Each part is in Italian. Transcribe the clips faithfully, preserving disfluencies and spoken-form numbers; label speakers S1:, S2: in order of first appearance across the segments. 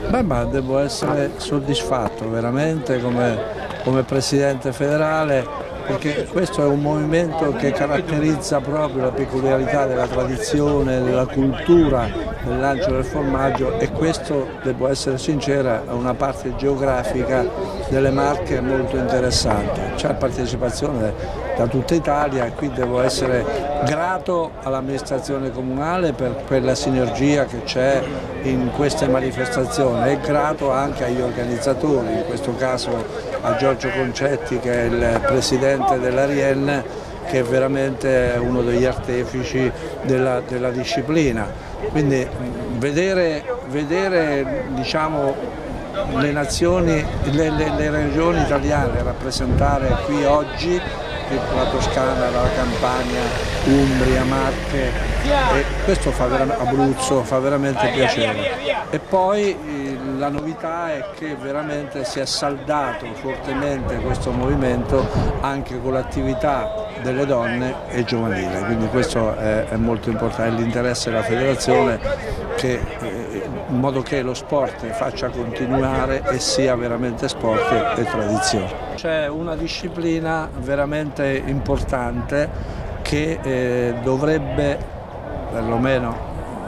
S1: Beh, ma devo essere soddisfatto veramente come, come Presidente federale, perché questo è un movimento che caratterizza proprio la peculiarità della tradizione, della cultura del lancio del formaggio, e questo, devo essere sincera, è una parte geografica delle Marche molto interessante. C'è partecipazione da tutta Italia e qui devo essere grato all'amministrazione comunale per quella sinergia che c'è in queste manifestazioni e grato anche agli organizzatori, in questo caso a Giorgio Concetti, che è il presidente dell'Arienne, che è veramente uno degli artefici della, della disciplina. Quindi vedere, vedere diciamo, le nazioni, le, le, le regioni italiane rappresentare qui oggi, la Toscana, la Campania, Umbria, Marche, e questo fa Abruzzo, fa veramente piacere. E poi la novità è che veramente si è saldato fortemente questo movimento anche con l'attività delle donne e giovanile, quindi questo è, è molto importante, è l'interesse della federazione, che, in modo che lo sport faccia continuare e sia veramente sport e tradizione. C'è una disciplina veramente importante che eh, dovrebbe, perlomeno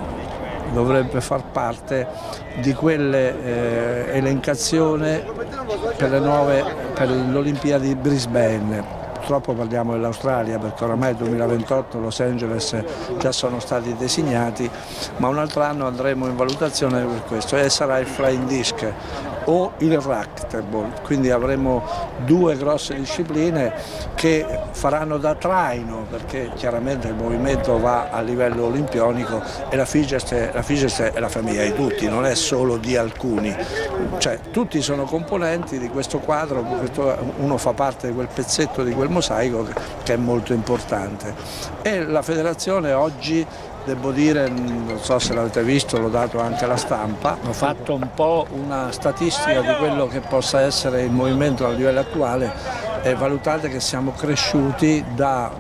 S1: dovrebbe far parte di quelle eh, elencazione per le nuove, per le Olimpiadi di Brisbane. Purtroppo parliamo dell'Australia perché oramai nel duemilaventotto Los Angeles già sono stati designati, ma un altro anno andremo in valutazione per questo e sarà il flying disc o il racquetball, quindi avremo due grosse discipline che faranno da traino, perché chiaramente il movimento va a livello olimpionico e la FIGEST, la FIGEST è la famiglia di tutti, non è solo di alcuni, cioè tutti sono componenti di questo quadro, uno fa parte di quel pezzetto di quel mosaico che è molto importante. E la federazione oggi, devo dire, non so se l'avete visto, l'ho dato anche alla stampa, ho fatto un po' una statistica di quello che possa essere il movimento a livello attuale e valutate che siamo cresciuti da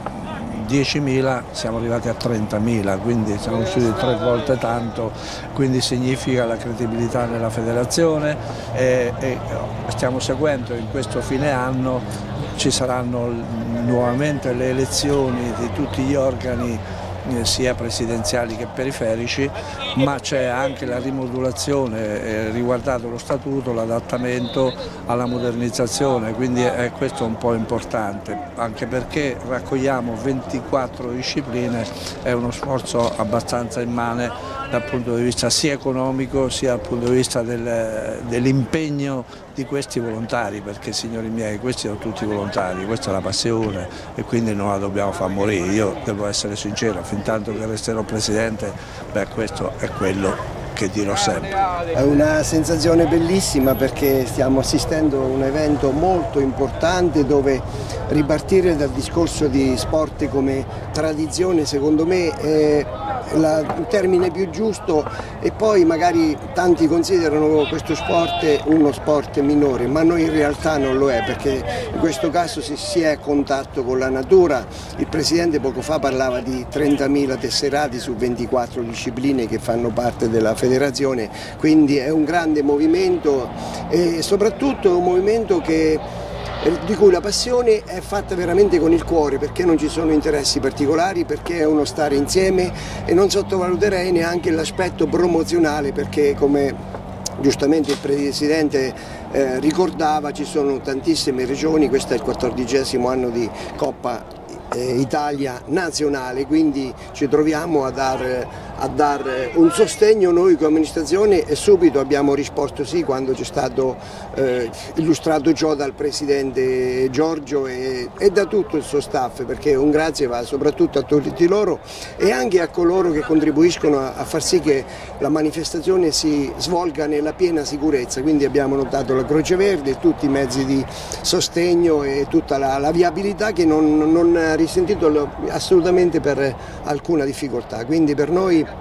S1: diecimila, siamo arrivati a trentamila, quindi siamo usciti tre volte tanto, quindi significa la credibilità nella federazione e, e stiamo seguendo in questo fine anno, ci saranno nuovamente le elezioni di tutti gli organi sia presidenziali che periferici, ma c'è anche la rimodulazione eh, riguardato lo statuto, l'adattamento alla modernizzazione, quindi è questo un po' importante, anche perché raccogliamo ventiquattro discipline, è uno sforzo abbastanza immane dal punto di vista sia economico sia dal punto di vista del, dell'impegno di questi volontari, perché signori miei questi sono tutti volontari, questa è la passione e quindi non la dobbiamo far morire. Io devo essere sincero, fin tanto che resterò presidente, beh, questo è quello che dirò sempre.
S2: È una sensazione bellissima perché stiamo assistendo a un evento molto importante dove ripartire dal discorso di sport come tradizione secondo me è il termine più giusto, e poi magari tanti considerano questo sport uno sport minore, ma noi in realtà non lo è, perché in questo caso si, si è a contatto con la natura. Il Presidente poco fa parlava di trentamila tesserati su ventiquattro discipline che fanno parte della federazione, quindi è un grande movimento e soprattutto è un movimento che di cui la passione è fatta veramente con il cuore, perché non ci sono interessi particolari, perché è uno stare insieme, e non sottovaluterei neanche l'aspetto promozionale, perché come giustamente il Presidente eh, ricordava ci sono tantissime regioni, questo è il quattordicesimo anno di Coppa Italia nazionale, quindi ci troviamo a dare a dar un sostegno noi come amministrazione, e subito abbiamo risposto sì quando c'è stato eh, illustrato ciò dal Presidente Giorgio e, e da tutto il suo staff, perché un grazie va soprattutto a tutti loro e anche a coloro che contribuiscono a, a far sì che la manifestazione si svolga nella piena sicurezza, quindi abbiamo notato la Croce Verde, tutti i mezzi di sostegno e tutta la, la viabilità che non, non ha risentito assolutamente per alcuna difficoltà, quindi per noi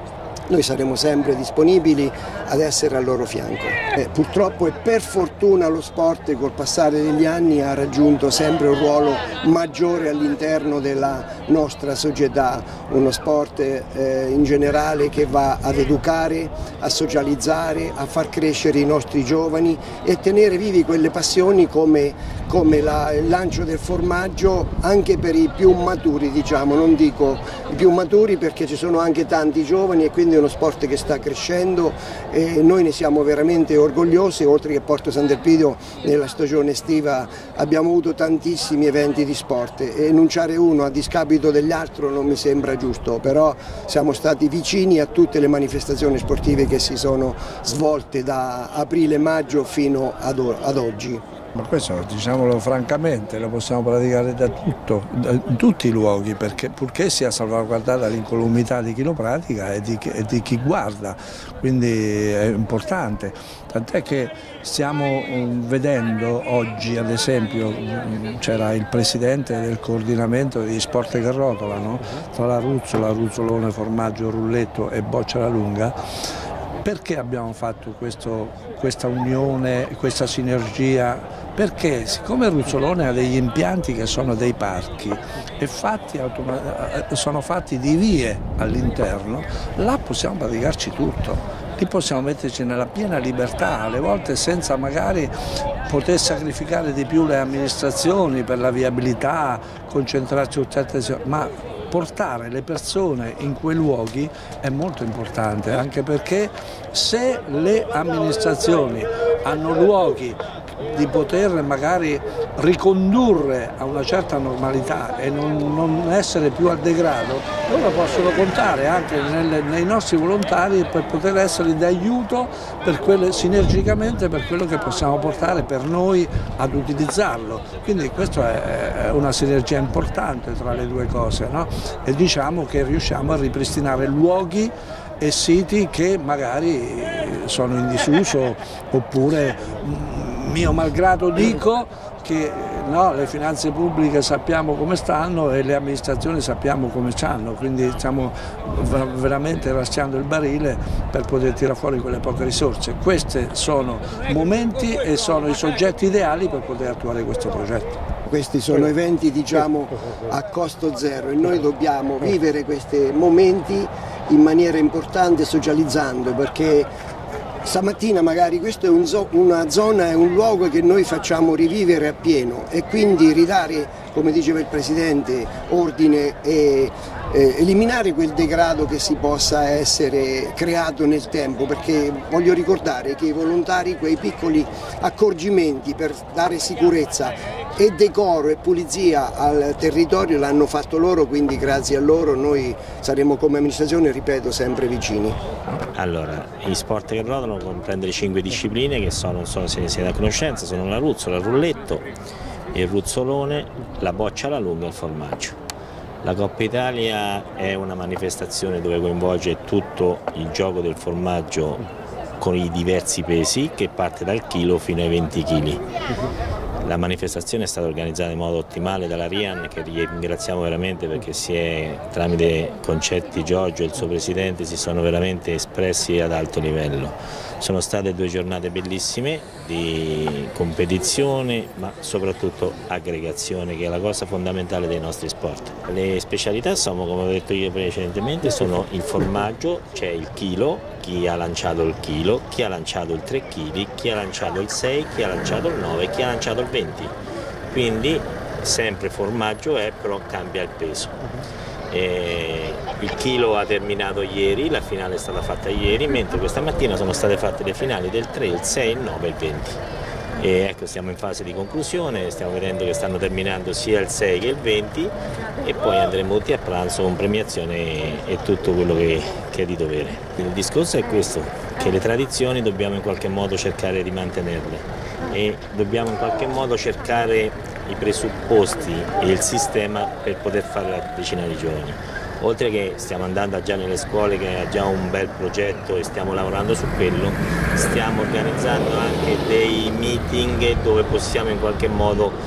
S2: noi saremo sempre disponibili ad essere al loro fianco. Eh, purtroppo e per fortuna lo sport col passare degli anni ha raggiunto sempre un ruolo maggiore all'interno della nostra società, uno sport eh, in generale che va ad educare, a socializzare, a far crescere i nostri giovani e tenere vivi quelle passioni come, come la, il lancio del formaggio anche per i più maturi, diciamo, non dico i più maturi perché ci sono anche tanti giovani e quindi è uno sport che sta crescendo e noi ne siamo veramente orgogliosi. Oltre che Porto Sant'Elpidio nella stagione estiva abbiamo avuto tantissimi eventi di sport e enunciare uno a discapito degli altri non mi sembra giusto, però siamo stati vicini a tutte le manifestazioni sportive che si sono svolte da aprile-maggio fino ad, ad oggi.
S1: Ma questo, diciamolo francamente, lo possiamo praticare da, tutto, da tutti i luoghi, perché purché sia salvaguardata l'incolumità di chi lo pratica e di, e di chi guarda, quindi è importante. Tant'è che stiamo vedendo oggi, ad esempio, c'era il presidente del coordinamento degli sport che rotolano, tra la ruzzola, ruzzolone, formaggio, rulletto e boccia alla lunga. Perché abbiamo fatto questo, questa unione, questa sinergia? Perché siccome Ruzzolone ha degli impianti che sono dei parchi e fatti sono fatti di vie all'interno, là possiamo praticarci tutto. Lì possiamo metterci nella piena libertà, alle volte senza magari poter sacrificare di più le amministrazioni per la viabilità, concentrarci su certe cose, ma portare le persone in quei luoghi è molto importante, anche perché se le amministrazioni hanno luoghi di poter magari ricondurre a una certa normalità e non, non essere più al degrado, loro possono contare anche nelle, nei nostri volontari per poter essere d'aiuto per quelle, sinergicamente per quello che possiamo portare per noi ad utilizzarlo. Quindi questa è una sinergia importante tra le due cose, no? E diciamo che riusciamo a ripristinare luoghi e siti che magari sono in disuso oppure, mio malgrado dico, che no, le finanze pubbliche sappiamo come stanno e le amministrazioni sappiamo come stanno, quindi stiamo veramente raschiando il barile per poter tirare fuori quelle poche risorse. Questi sono momenti e sono i soggetti ideali per poter attuare questo progetto.
S2: Questi sono eventi, diciamo, a costo zero e noi dobbiamo vivere questi momenti in maniera importante socializzando, perché stamattina magari questa è un zo una zona, è un luogo che noi facciamo rivivere appieno e quindi ridare, come diceva il Presidente, ordine e eh, eliminare quel degrado che si possa essere creato nel tempo, perché voglio ricordare che i volontari quei piccoli accorgimenti per dare sicurezza e decoro e pulizia al territorio l'hanno fatto loro, quindi grazie a loro noi saremo come amministrazione, ripeto, sempre vicini.
S3: Allora, gli sport che rotolano comprende le cinque discipline che sono, non so se siete a conoscenza, sono la ruzzola, il rulletto, il ruzzolone, la boccia alla lunga e il formaggio. La Coppa Italia è una manifestazione dove coinvolge tutto il gioco del formaggio con i diversi pesi che parte dal chilo fino ai venti chili. La manifestazione è stata organizzata in modo ottimale dalla RIAN, che ringraziamo veramente perché si è, tramite Concetti Giorgio e il suo presidente, si sono veramente espressi ad alto livello. Sono state due giornate bellissime di competizione ma soprattutto aggregazione, che è la cosa fondamentale dei nostri sport. Le specialità sono, come ho detto io precedentemente, sono il formaggio, c'è il chilo, chi ha lanciato il chilo, chi ha lanciato il tre chili, chi ha lanciato il sei, chi ha lanciato il nove, chi ha lanciato il venti. Quindi sempre formaggio è, però cambia il peso. E il chilo ha terminato ieri, la finale è stata fatta ieri, mentre questa mattina sono state fatte le finali del tre, il sei, il nove e il venti. E ecco, siamo in fase di conclusione, stiamo vedendo che stanno terminando sia il sei che il venti e poi andremo tutti a pranzo con premiazione e tutto quello che, che è di dovere. Il discorso è questo, che le tradizioni dobbiamo in qualche modo cercare di mantenerle e dobbiamo in qualche modo cercare i presupposti e il sistema per poter fare avvicinare i giovani. Oltre che stiamo andando già nelle scuole, che è già un bel progetto e stiamo lavorando su quello, stiamo organizzando anche dei meeting dove possiamo in qualche modo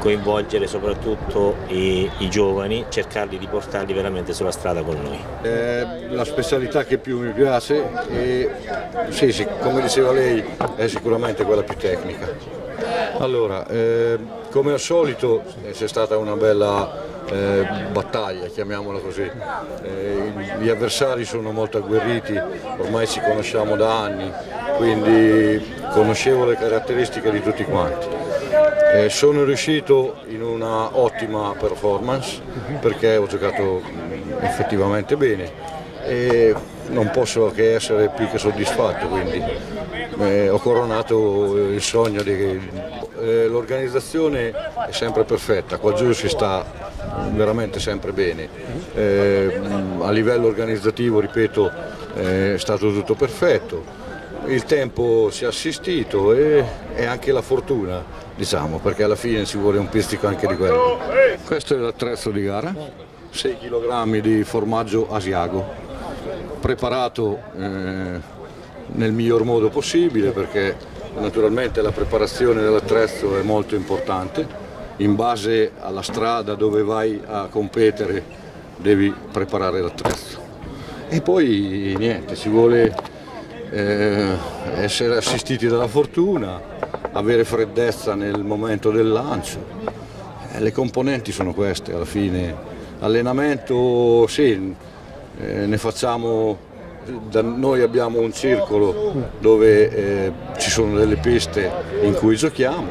S3: coinvolgere soprattutto i, i giovani, cercarli di portarli veramente sulla strada con noi.
S4: Eh, la specialità che più mi piace e sì, sì, come diceva lei, è sicuramente quella più tecnica. Allora, eh, come al solito eh, c'è stata una bella eh, battaglia, chiamiamola così. Eh, gli avversari sono molto agguerriti, ormai ci conosciamo da anni, quindi conoscevo le caratteristiche di tutti quanti. Eh, sono riuscito in una ottima performance perché ho giocato effettivamente bene e non posso che essere più che soddisfatto, quindi eh, ho coronato il sogno di... Eh, l'organizzazione è sempre perfetta, qua giù si sta veramente sempre bene, eh, a livello organizzativo, ripeto, eh, è stato tutto perfetto, il tempo si è assistito e, e anche la fortuna, diciamo, perché alla fine ci vuole un pizzico anche di quello. Questo è l'attrezzo di gara, sei chilogrammi di formaggio asiago, preparato eh, nel miglior modo possibile, perché naturalmente la preparazione dell'attrezzo è molto importante, in base alla strada dove vai a competere devi preparare l'attrezzo. E poi niente, ci vuole eh, essere assistiti dalla fortuna, avere freddezza nel momento del lancio. Eh, le componenti sono queste alla fine. Allenamento sì, eh, ne facciamo. Da noi abbiamo un circolo dove eh, ci sono delle piste in cui giochiamo.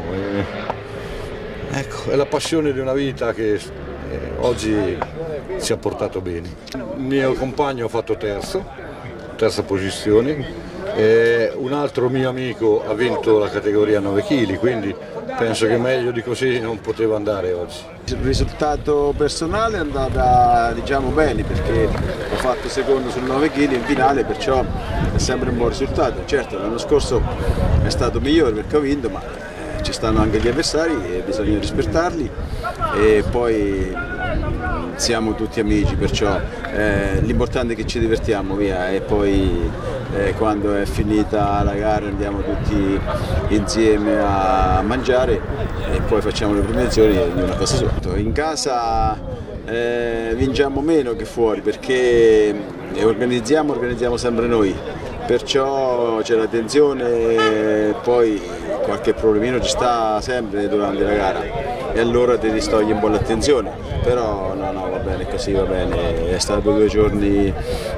S4: E, ecco, è la passione di una vita che eh, oggi ci ha portato bene. Il mio compagno ha fatto terzo, terza posizione, e un altro mio amico ha vinto la categoria nove chili, quindi penso che meglio di così non poteva andare oggi.
S5: Il risultato personale è andata, diciamo, bene, perché ho fatto secondo sul nove chili in finale, perciò è sempre un buon risultato. Certo, l'anno scorso è stato migliore perché ho vinto, ma ci stanno anche gli avversari e bisogna rispettarli, e poi siamo tutti amici, perciò eh, l'importante è che ci divertiamo, via, e poi eh, quando è finita la gara andiamo tutti insieme a mangiare e poi facciamo le premiazioni e ognuno a casa sua. In casa eh, vinciamo meno che fuori, perché organizziamo, organizziamo sempre noi, perciò c'è la tensione, poi qualche problemino ci sta sempre durante la gara e allora ti distoglie un po' l'attenzione, però no, no, va bene così, va bene, è stato due giorni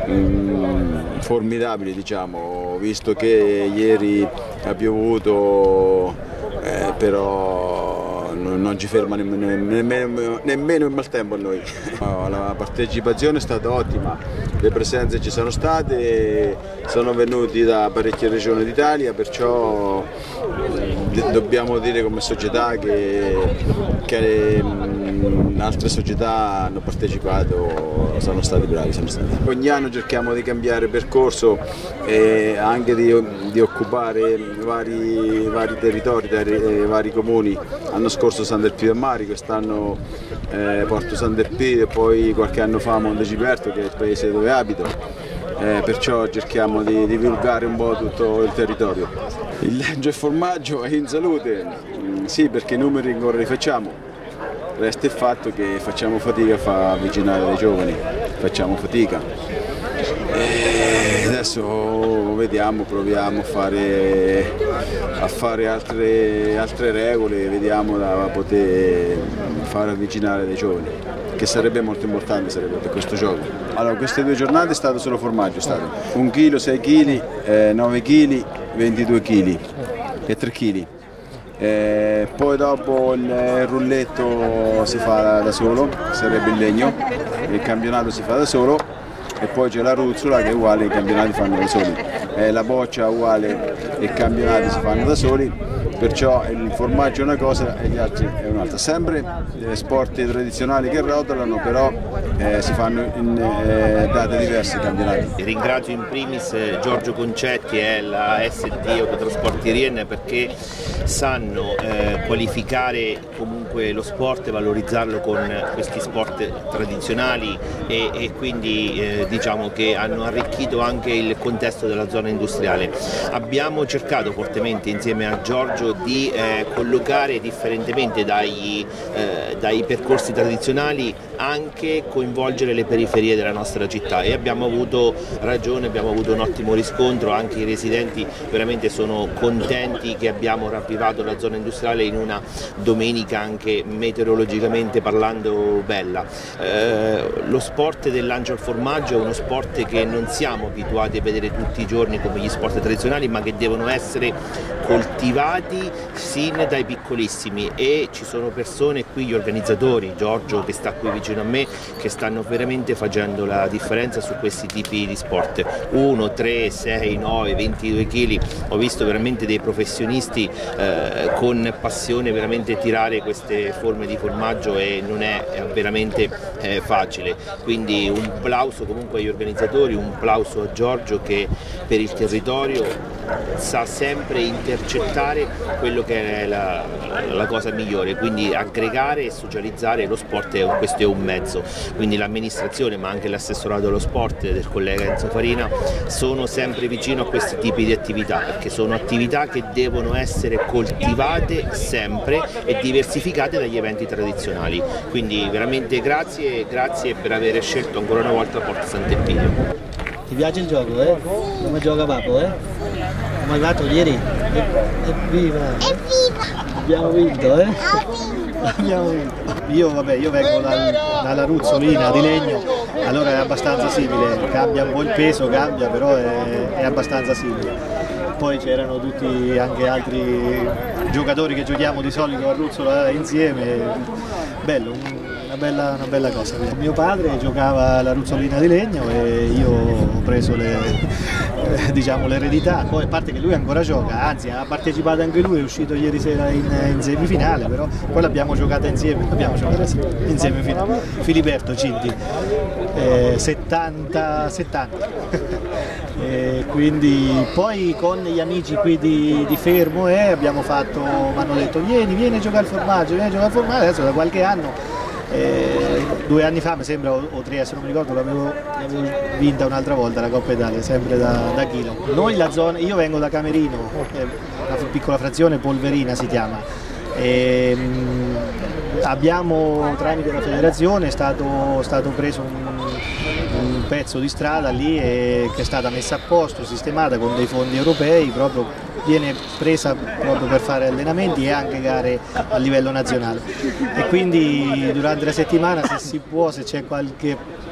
S5: mh, formidabili, diciamo, visto che ieri ha piovuto, eh, però non, non ci ferma nemmeno, nemmeno, nemmeno il maltempo a noi. La partecipazione è stata ottima, le presenze ci sono state, sono venuti da parecchie regioni d'Italia, perciò dobbiamo dire come società che, che mh, altre società hanno partecipato, sono stati bravi, sono stati. Ogni anno cerchiamo di cambiare percorso e anche di, di occupare vari, vari territori, eh, vari comuni. L'anno scorso San Del Pio e Mari, quest'anno eh, Porto San Del Pio e poi qualche anno fa Monteciperto, che è il paese dove abito. Eh, perciò cerchiamo di divulgare un po' tutto il territorio. Il Leggio e Formaggio è in salute, mm, sì, perché i numeri ancora li facciamo, resta il fatto che facciamo fatica a far avvicinare dei giovani, facciamo fatica. E adesso vediamo, proviamo a fare, a fare altre, altre regole, vediamo da poter far avvicinare dei giovani, che sarebbe molto importante sarebbe per questo gioco. Allora, queste due giornate è stato solo formaggio, è stato un chilo, sei chili, eh, nove chili, ventidue chili e tre chili. Eh, poi dopo il rulletto si fa da solo, sarebbe il legno, il campionato si fa da solo, e poi c'è la ruzzola che è uguale, i campionati fanno da soli, eh, la boccia è uguale, i campionati si fanno da soli. Perciò il formaggio è una cosa e gli altri è un'altra. Sempre eh, sport tradizionali che rotolano, però eh, si fanno in eh, date diverse i campionati.
S3: Ringrazio in primis Giorgio Concetti e la S D Autotrasporti Rien perché sanno eh, qualificare comunque lo sport e valorizzarlo con questi sport tradizionali e, e quindi eh, diciamo che hanno arricchito anche il contesto della zona industriale. Abbiamo cercato fortemente insieme a Giorgio
S6: formaggio di eh, collocare differentemente dai, eh, dai percorsi tradizionali, anche coinvolgere le periferie della nostra città, e abbiamo avuto ragione, abbiamo avuto un ottimo riscontro, anche i residenti veramente sono contenti che abbiamo ravvivato la zona industriale in una domenica anche meteorologicamente parlando bella. Eh, lo sport del lancio al formaggio è uno sport che non siamo abituati a vedere tutti i giorni come gli sport tradizionali, ma che devono essere coltivati sin dai piccolissimi, e ci sono persone qui, gli organizzatori, Giorgio che sta qui vicino a me, che stanno veramente facendo la differenza su questi tipi di sport. uno, tre, sei, nove, ventidue chili, ho visto veramente dei professionisti eh, con passione veramente tirare queste forme di formaggio, e non è, è veramente eh, facile, quindi un plauso comunque agli organizzatori, un plauso a Giorgio che per il territorio sa sempre intercettare quello che è la, la cosa migliore, quindi aggregare e socializzare lo sport, è, questo è un mezzo, quindi l'amministrazione ma anche l'assessorato dello sport del collega Enzo Farina sono sempre vicino a questi tipi di attività, perché sono attività che devono essere coltivate sempre e diversificate dagli eventi tradizionali, quindi veramente grazie, grazie per aver scelto ancora una volta Porta Sant'Epidio.
S7: Ti piace il gioco, eh? Come gioca Papo, eh? Come hai fatto ieri? Evviva!
S8: Evviva!
S7: Abbiamo vinto, eh? Abbiamo vinto. Io, vabbè, io vengo dal, dalla ruzzolina di legno, allora è abbastanza simile, cambia un po' il peso, cambia, però è, è abbastanza simile. Poi c'erano tutti anche altri giocatori che giochiamo di solito a Ruzzola insieme, bello, una bella, una bella cosa. Mio padre giocava alla ruzzolina di legno e io ho preso le, diciamo, l'eredità, poi a parte che lui ancora gioca, anzi ha partecipato anche lui, è uscito ieri sera in, in semifinale, però poi l'abbiamo giocata insieme, l'abbiamo giocata in semifinale, Filiberto Cinti, eh, settanta settanta. E quindi poi con gli amici qui di, di Fermo eh, abbiamo fatto, mi hanno detto vieni, vieni a giocare al formaggio, vieni a giocare al formaggio, adesso da qualche anno, eh, due anni fa mi sembra, o, o tre, se non mi ricordo, l'avevo vinta un'altra volta la Coppa Italia, sempre da, da Chilo. Noi la zona, io vengo da Camerino, una piccola frazione, Polverina si chiama, e, mh, abbiamo tramite la federazione è stato, stato preso un un pezzo di strada lì e che è stata messa a posto, sistemata con dei fondi europei, proprio viene presa proprio per fare allenamenti e anche gare a livello nazionale, e quindi durante la settimana, se si può, se c'è qualche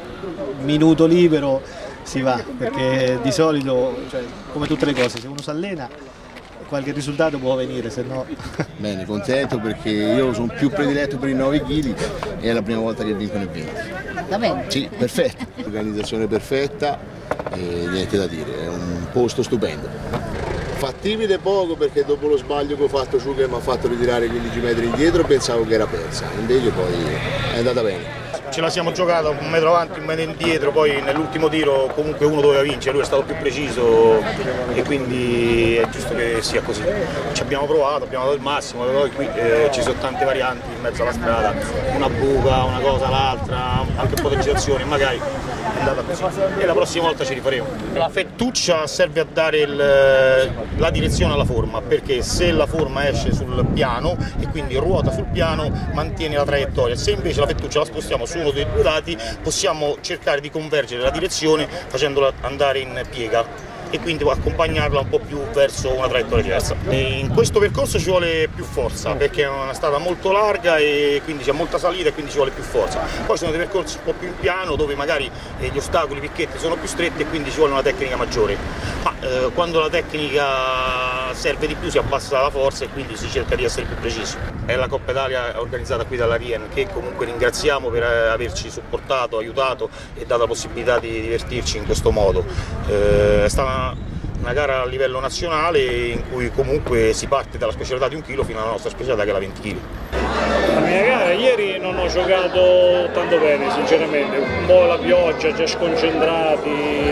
S7: minuto libero si va, perché di solito, cioè, come tutte le cose, se uno si allena qualche risultato può venire, se no...
S9: Bene, contento perché io sono più prediletto per i nove chili e è la prima volta che vinco nel venti.
S8: Va bene?
S9: Sì, perfetto, organizzazione perfetta e niente da dire, è un posto stupendo. Fattibile poco perché dopo lo sbaglio che ho fatto su che mi ha fatto ritirare quindici metri indietro pensavo che era persa, invece poi è andata bene.
S10: Ce la siamo giocata un metro avanti, un metro indietro, poi nell'ultimo tiro comunque uno doveva vincere, lui è stato più preciso e quindi è giusto che sia così. Ci abbiamo provato, abbiamo dato il massimo, poi qui eh, ci sono tante varianti in mezzo alla strada, una buca, una cosa, l'altra, anche un po' di girazioni, magari è andata così e la prossima volta ci rifaremo. La fettuccia serve a dare il, la direzione alla forma, perché se la forma esce sul piano e quindi ruota sul piano mantiene la traiettoria, se invece la fettuccia la spostiamo su uno dei due lati possiamo cercare di convergere la direzione facendola andare in piega e quindi accompagnarla un po' più verso una traiettoria diversa. E in questo percorso ci vuole più forza perché è una strada molto larga e quindi c'è molta salita e quindi ci vuole più forza. Poi sono dei percorsi un po' più in piano dove magari eh, gli ostacoli, i picchetti sono più stretti e quindi ci vuole una tecnica maggiore. Ma eh, quando la tecnica serve di più si abbassa la forza e quindi si cerca di essere più precisi. È la Coppa Italia organizzata qui dalla Rien che comunque ringraziamo per averci supportato, aiutato e dato la possibilità di divertirci in questo modo. Eh, è stata una gara a livello nazionale in cui comunque si parte dalla specialità di un chilo fino alla nostra specialità che è la venti chili.
S11: La mia gara ieri non ho giocato tanto bene sinceramente, un po' la pioggia, già sconcentrati,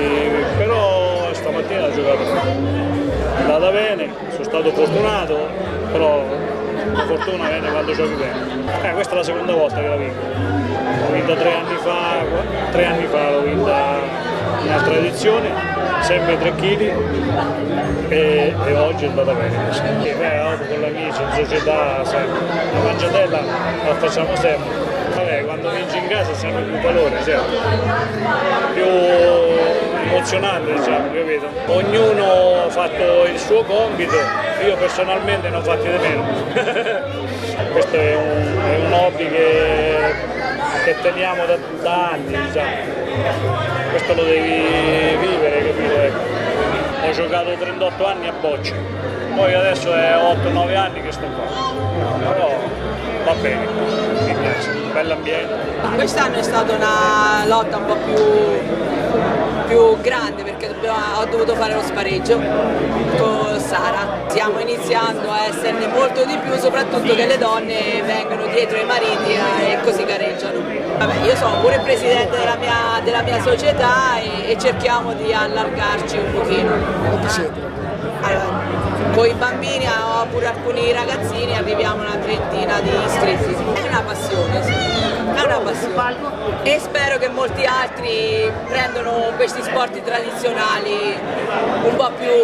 S11: però stamattina ho giocato, è andata bene, sono stato fortunato, però la fortuna viene quando giochi bene. Eh, questa è la seconda volta che la vinco, l'ho vinta tre anni fa, tre anni fa l'ho vinta in un'altra edizione. sempre tre chili e, e oggi è andata bene così. E beh, auto con l'amici, in società, sempre. La mangiatella la facciamo sempre. Vabbè, quando vinci in casa siamo più valore, certo. Più emozionante, diciamo, capito? Ognuno ha fatto il suo compito, io personalmente ne ho fatti di meno. Questo è un, è un hobby che, che teniamo da, da anni, diciamo. Questo lo devi vivere, capito? Ecco. Ho giocato trentotto anni a bocce, poi adesso è otto nove anni che sto qua, però va bene, mi piace, bell'ambiente.
S8: Quest'anno è stata una lotta un po' più, più grande perché dobbiamo, ho dovuto fare lo spareggio con Sara. Stiamo iniziando a esserne molto di più, soprattutto che le donne vengono dietro i mariti e così gareggiano. Vabbè, io sono pure presidente della mia, della mia società e, e cerchiamo di allargarci un pochino. Allora, con i bambini ho pure alcuni ragazzini, arriviamo a una trentina di iscritti. È una passione, sì. È una passione. E spero che molti altri prendano questi sport tradizionali un po' più,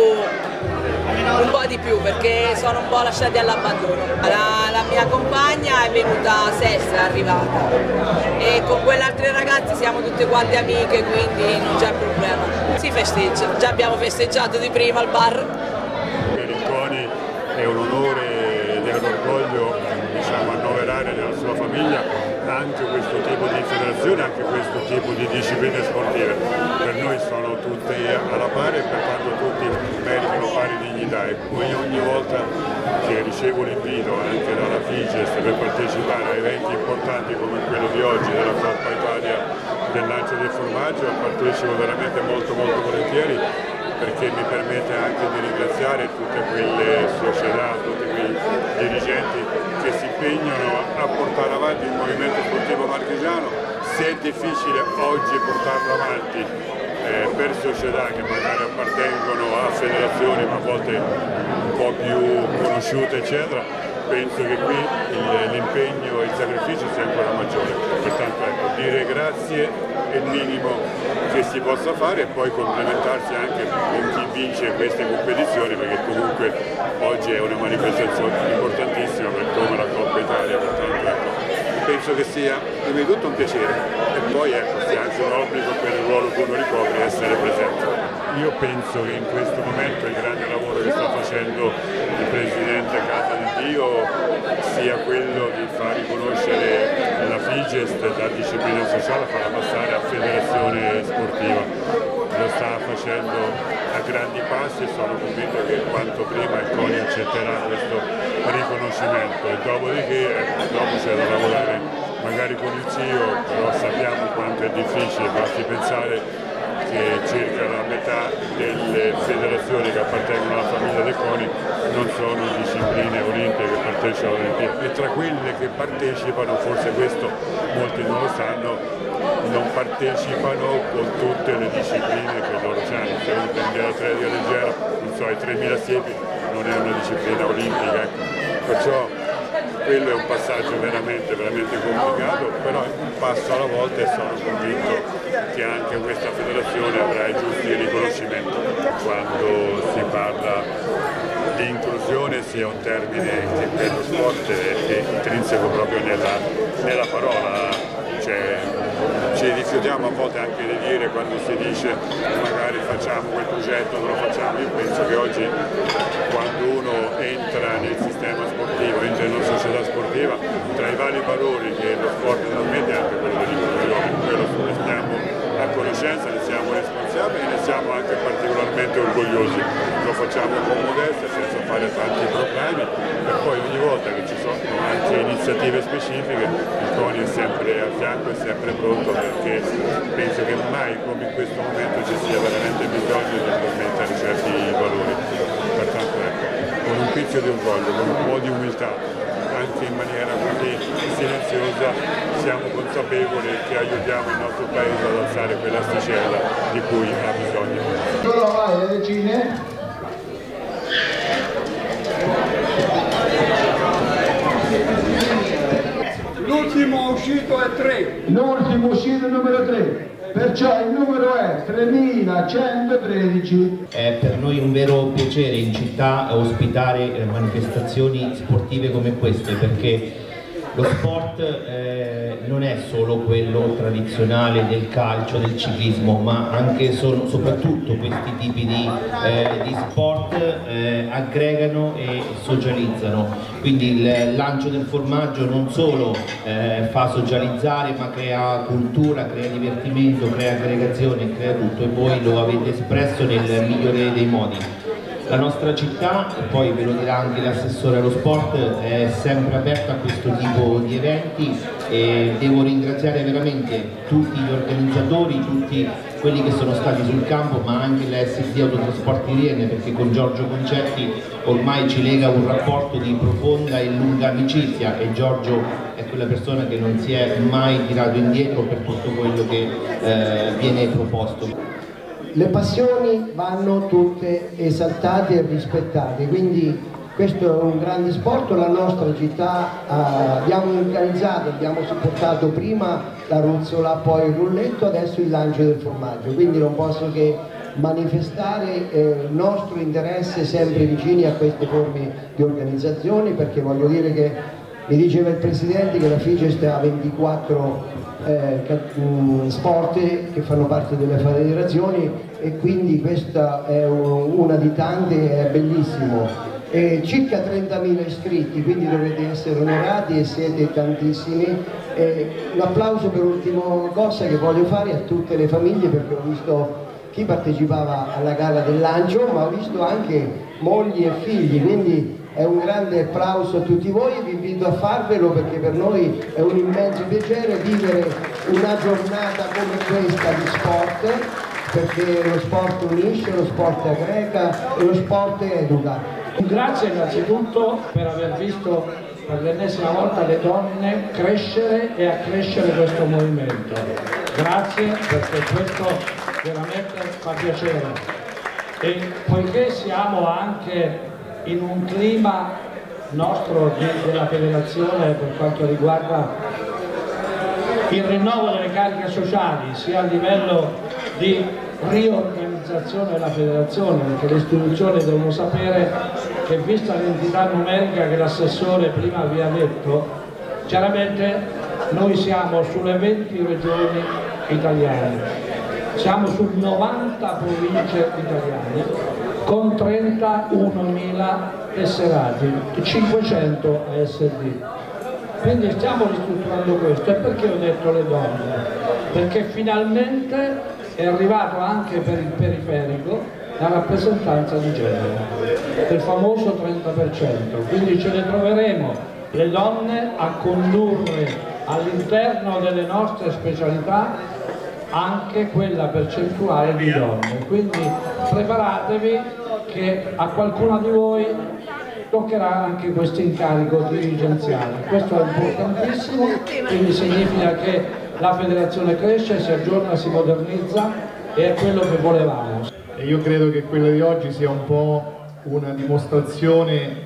S8: un po' di più, perché sono un po' lasciati all'abbandono. La, la mia compagna è venuta sesta, è arrivata, e con quelle altre ragazze siamo tutte quante amiche, quindi non c'è problema. Si festeggia, già abbiamo festeggiato di prima al bar.
S12: Per il CONI è un onore ed è un orgoglio, diciamo, annoverare nella sua famiglia anche questo tipo di federazione, anche questo tipo di discipline sportive. Per noi sono tutte alla pari e pertanto tutti meritano pari dignità, e poi ogni volta che ricevo l'invito anche dalla FIGES per partecipare a eventi importanti come quello di oggi della Coppa Italia del lancio del formaggio, partecipo veramente molto molto volentieri, perché mi permette anche di ringraziare tutte quelle società, tutti quei dirigenti che si impegnano a portare avanti il movimento sportivo marchigiano. Se è difficile oggi portarlo avanti eh, per società che magari appartengono a federazioni ma a volte un po' più conosciute eccetera, penso che qui l'impegno e il sacrificio sia ancora maggiore. Pertanto ecco, dire grazie è il minimo che si possa fare, e poi complementarsi anche con chi vince queste competizioni, perché comunque oggi è una manifestazione importantissima per come la Coppa Italia. Pertanto ecco, penso che sia prima di tutto un piacere e poi ecco, sia anche un obbligo per il ruolo che uno ricopre essere presente. Io penso che in questo momento il grande lavoro che sta facendo il Presidente Casa di Dio sia quello di far riconoscere la FIGES da disciplina sociale, farla passare a federazione sportiva. Lo sta facendo a grandi passi e sono convinto che quanto prima il CONI accetterà questo riconoscimento, e dopodiché ecco, dopo c'è da lavorare magari con il C I O, però sappiamo quanto è difficile, basti pensare che circa la metà delle federazioni che appartengono alla famiglia del CONI non sono discipline olimpiche che partecipano alle Olimpiadi, e tra quelle che partecipano, forse questo molti non lo sanno, non partecipano con tutte le discipline che loro hanno. Se uno prende l'atletica leggera, non so, i tremila siepi non è una disciplina olimpica, ecco. Perciò quello è un passaggio veramente, veramente complicato, però un passo alla volta, e sono convinto che anche questa federazione avrà i giusti riconoscimenti. Quando si parla di inclusione sia un termine che per lo sport è intrinseco proprio nella, nella parola. Cioè, ci rifiutiamo a volte anche di dire, quando si dice magari facciamo quel progetto, non lo facciamo. Io penso che oggi quando uno entra nel sistema sportivo, entra in una società sportiva, tra i vari valori che lo sport trasmette è anche quello dell'inclusione. Quello ne siamo a conoscenza, ne siamo responsabili e ne siamo anche particolarmente orgogliosi. Lo facciamo con modestia, senza fare tanti problemi, e poi ogni volta che ci sono anche iniziative specifiche il CONI è sempre al fianco, è sempre pronto, perché penso che mai come in questo momento ci sia veramente bisogno di trasmettere certi valori. Pertanto ecco, con un pizzico di orgoglio, con un po' di umiltà, anche in maniera così silenziosa, siamo consapevoli che aiutiamo il nostro paese ad alzare quell'asticella di cui ha bisogno.
S13: L'ultimo uscito è tre.
S14: L'ultimo uscito è numero tre.
S13: Perciò il numero è tremilacentotredici.
S6: È per noi un vero piacere in città ospitare manifestazioni sportive come queste, perché lo sport eh, non è solo quello tradizionale del calcio, del ciclismo, ma anche sono, soprattutto questi tipi di, eh, di sport eh, aggregano e socializzano. Quindi il lancio del formaggio non solo eh, fa socializzare, ma crea cultura, crea divertimento, crea aggregazione, crea tutto, e voi lo avete espresso nel migliore dei modi. La nostra città, e poi ve lo dirà anche l'assessore allo sport, è sempre aperta a questo tipo di eventi, e devo ringraziare veramente tutti gli organizzatori, tutti quelli che sono stati sul campo, ma anche l'S D Autotrasporti Riene, perché con Giorgio Concetti ormai ci lega un rapporto di profonda e lunga amicizia, e Giorgio è quella persona che non si è mai tirato indietro per tutto quello che eh, viene proposto.
S2: Le passioni vanno tutte esaltate e rispettate, quindi questo è un grande sport. La nostra città eh, abbiamo organizzato, abbiamo supportato prima la ruzzola, poi il rulletto, adesso il lancio del formaggio, quindi non posso che manifestare eh, il nostro interesse sempre vicini a queste forme di organizzazione, perché voglio dire che mi diceva il Presidente che la Figest ha ventiquattro eh, sport che fanno parte delle federazioni, e quindi questa è un, una di tante, è bellissimo. E circa trentamila iscritti, quindi dovete essere onorati e siete tantissimi. E un applauso per ultima cosa che voglio fare a tutte le famiglie, perché ho visto chi partecipava alla gara del lancio, ma ho visto anche mogli e figli, quindi è un grande applauso a tutti voi e vi invito a farvelo, perché per noi è un immenso piacere vivere una giornata come questa di sport, perché lo sport unisce, lo sport aggrega e lo sport educa.
S1: Grazie innanzitutto per aver visto per l'ennesima volta le donne crescere e accrescere questo movimento. Grazie, perché questo veramente fa piacere. E poiché siamo anche in un clima nostro della federazione per quanto riguarda il rinnovo delle cariche sociali, sia a livello di riorganizzazione della federazione, perché le istituzioni devono sapere che, vista l'entità numerica che l'assessore prima vi ha detto, chiaramente noi siamo sulle venti regioni italiane, siamo su novanta province italiane con trentaunomila tesserati, cinquecento A S D. Quindi stiamo ristrutturando questo. E perché ho detto le donne? Perché finalmente è arrivato anche per il periferico la rappresentanza di genere, del famoso trenta per cento. Quindi ce ne troveremo le donne a condurre all'interno delle nostre specialità anche quella percentuale di donne. Quindi preparatevi che a qualcuna di voi toccherà anche questo incarico dirigenziale. Questo è importantissimo, quindi significa che la federazione cresce, si aggiorna, si modernizza, e è quello che volevamo.
S14: E io credo che quella di oggi sia un po' una dimostrazione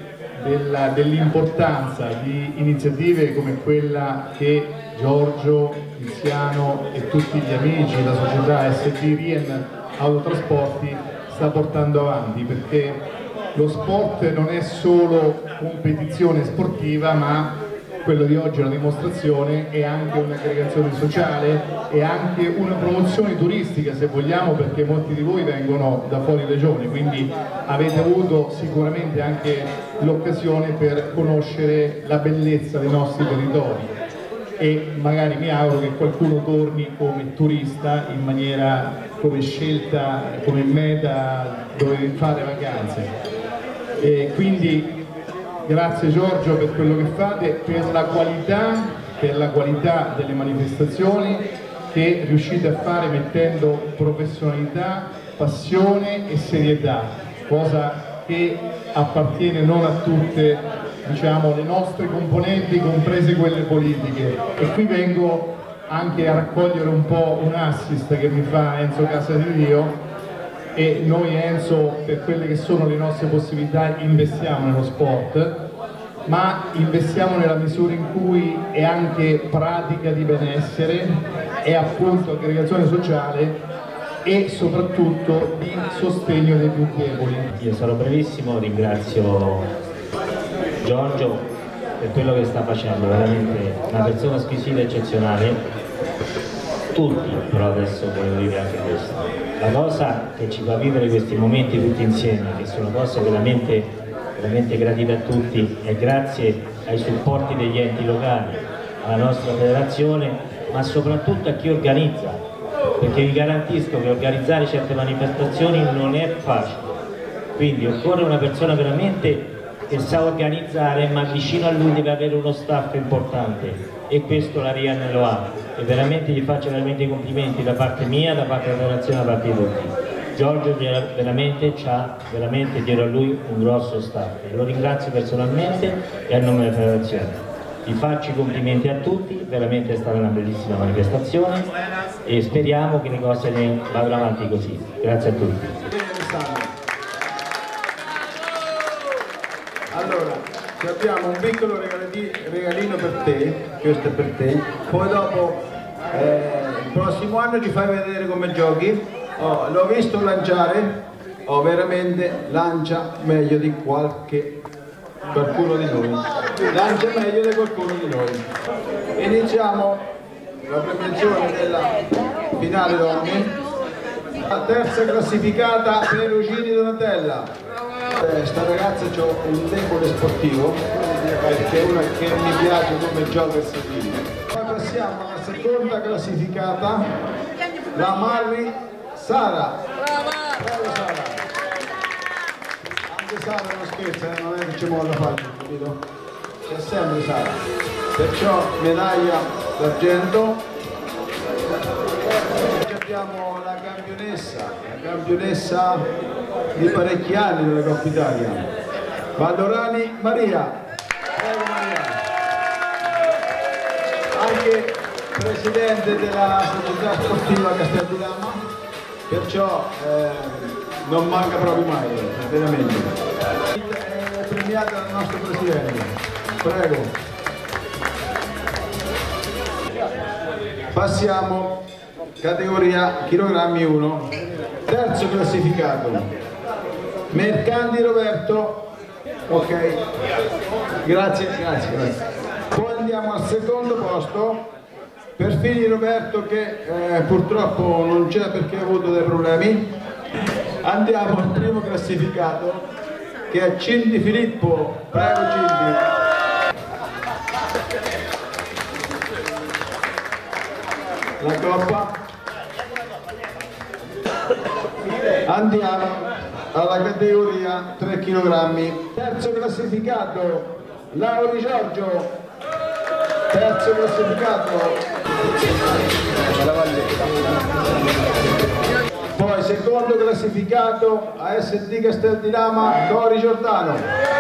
S14: dell'importanza di iniziative come quella che Giorgio, Tiziano e tutti gli amici, la società S D Rien Autotrasporti sta portando avanti, perché lo sport non è solo competizione sportiva, ma quello di oggi è una dimostrazione, è anche un'aggregazione sociale, è anche una promozione turistica, se vogliamo, perché molti di voi vengono da fuori regione, quindi avete avuto sicuramente anche l'occasione per conoscere la bellezza dei nostri territori, e magari mi auguro che qualcuno torni come turista, in maniera come scelta, come meta dove fare vacanze. E quindi grazie Giorgio per quello che fate, per la qualità, per la qualità delle manifestazioni che riuscite a fare mettendo professionalità, passione e serietà, cosa che appartiene non a tutte, diciamo, le nostre componenti, comprese quelle politiche. E qui vengo anche a raccogliere un po' un assist che mi fa Enzo Casadio, e noi Enzo, per quelle che sono le nostre possibilità, investiamo nello sport, ma investiamo nella misura in cui è anche pratica di benessere, è appunto aggregazione sociale e soprattutto di sostegno dei più deboli.
S13: Io sarò brevissimo, ringrazio Giorgio per quello che sta facendo, veramente una persona squisita e eccezionale. Tutti però adesso voglio dire anche questo, la cosa che ci fa vivere questi momenti tutti insieme, che sono cose veramente, veramente gratite a tutti, è grazie ai supporti degli enti locali, alla nostra federazione, ma soprattutto a chi organizza, perché vi garantisco che organizzare certe manifestazioni non è facile, quindi occorre una persona veramente che sa organizzare, ma vicino a lui deve avere uno staff importante, e questo la Rian lo ha, e veramente gli faccio veramente i complimenti da parte mia, da parte della federazione, da parte di tutti. Giorgio veramente ha veramente dietro a lui un grosso staff, e lo ringrazio personalmente e a nome della federazione. Vi faccio i complimenti a tutti, veramente è stata una bellissima manifestazione e speriamo che le cose ne vadano avanti così. Grazie a tutti.
S5: Allora, abbiamo un piccolo regalino per te, questo è per te, poi dopo eh, il prossimo anno ti fai vedere come giochi. Oh, l'ho visto lanciare, oh, veramente lancia meglio di qualche qualcuno di noi, lancia meglio di qualcuno di noi. Iniziamo la premiazione della finale donne, la terza classificata per Eugeni Donatella. Eh, sta ragazza c'ha un debole sportivo perché è una che mi piace come gioca il sedile. Poi passiamo alla seconda classificata, la Marri Sara. Bravo Sara. Sara non scherza, eh? Non è che ci muove la faccia, capito? C'è sempre Sara. Perciò medaglia d'argento. Abbiamo la campionessa, la campionessa di parecchi anni della Coppa Italia, Valdorani Maria. Prego Maria. Anche presidente della società sportiva Castel di Lama, perciò eh, non manca proprio mai, veramente. È premiata dal nostro presidente. Prego. Passiamo categoria chilogrammi uno. Terzo classificato. Mercanti Roberto. Ok. Grazie, grazie, grazie. Poi andiamo al secondo posto. Perfini Roberto che eh, purtroppo non c'è perché ha avuto dei problemi. Andiamo al primo classificato che è Cindy Filippo. Prego Cindy. La coppa. Andiamo alla categoria tre chilogrammi. Terzo classificato Lauri Giorgio. Terzo classificato. Poi secondo classificato A S D Castel di Lama, Cori Giordano.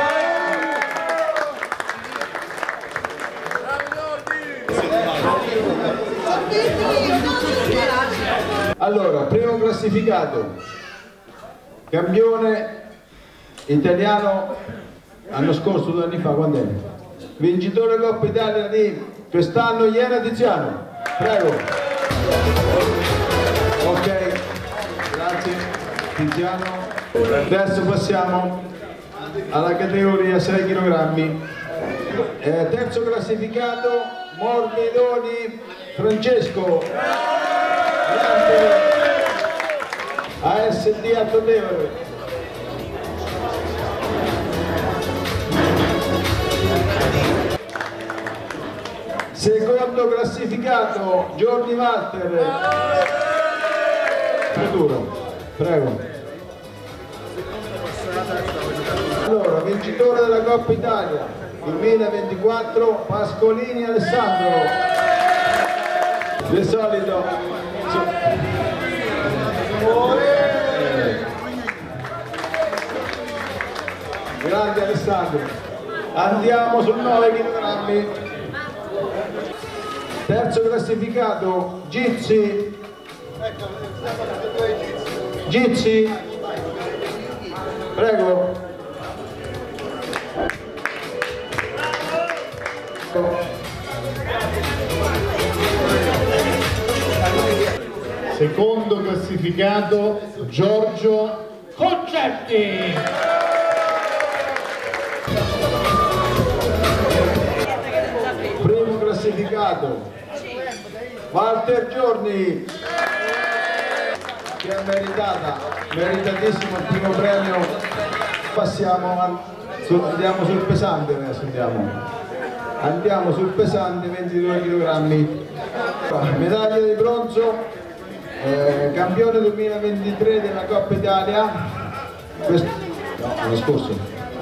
S5: Allora, primo classificato, campione italiano l'anno scorso, due anni fa, quando è? Vincitore Coppa Italia di quest'anno, Iena Tiziano. Prego. Ok. Grazie Tiziano. Adesso passiamo alla categoria sei chilogrammi. Eh, terzo classificato Morbidoni Francesco. A S D Altotevere. Secondo classificato Giorgi Walter. Futuro. Prego. Allora, vincitore della Coppa Italia duemilaventiquattro, Pascolini Alessandro. Di solito. Grande Alessandro. Andiamo su nove chilogrammi. Terzo classificato Gizzi. Gizzi, prego.
S14: secondo classificato Giorgio Concetti.
S5: Primo classificato Walter Giorni, che è meritata, meritatissimo il primo premio. Passiamo a, su, andiamo sul pesante adesso, andiamo. Andiamo sul pesante, ventidue chilogrammi. Medaglia di bronzo, eh, campione duemilaventitré della Coppa Italia. Quest... No, l'anno scorso.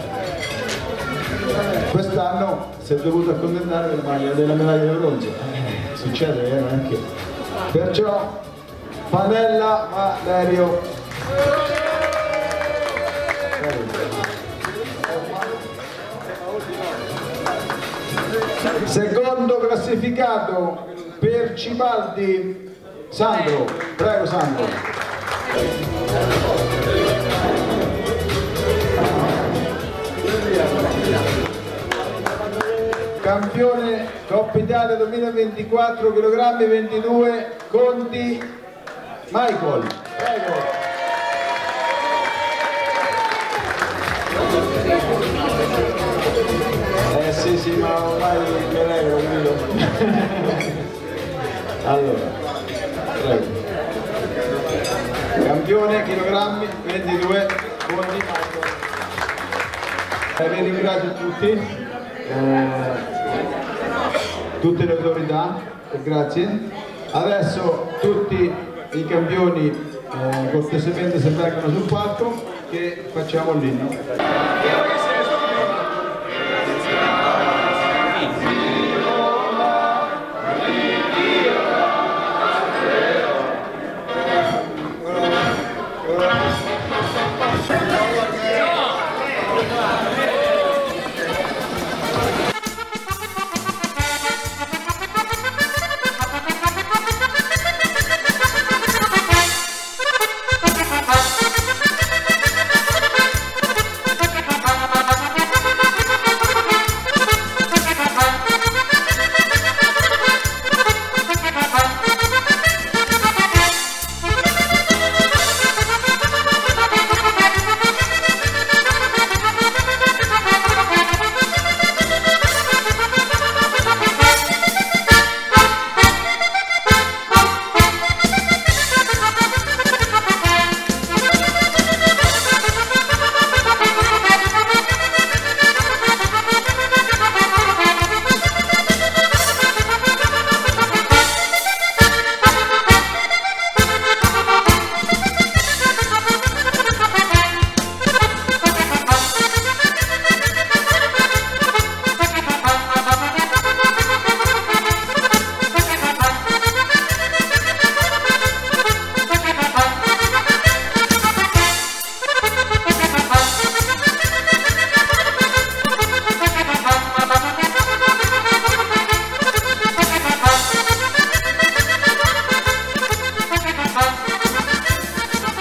S5: Quest'anno si è dovuto accontentare della, maglia, della medaglia di bronzo. Succede, eh, anche. Perciò Panella Valerio. Secondo classificato per Cibaldi Sandro. Prego Sandro. Campione Coppa Italia duemilaventiquattro, chilogrammi ventidue, Conti Michael. Prego. Eh sì sì, ma ormai mi regolo, capito? Allora, prego. Campione chilogrammi ventidue, Conti Michael. Eh, vi ringrazio tutti. Eh, tutte le autorità, grazie. Adesso tutti i campioni eh, cortesemente se vengono sul palco che facciamo l'inno.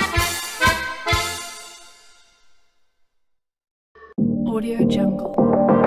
S15: Audio Jungle.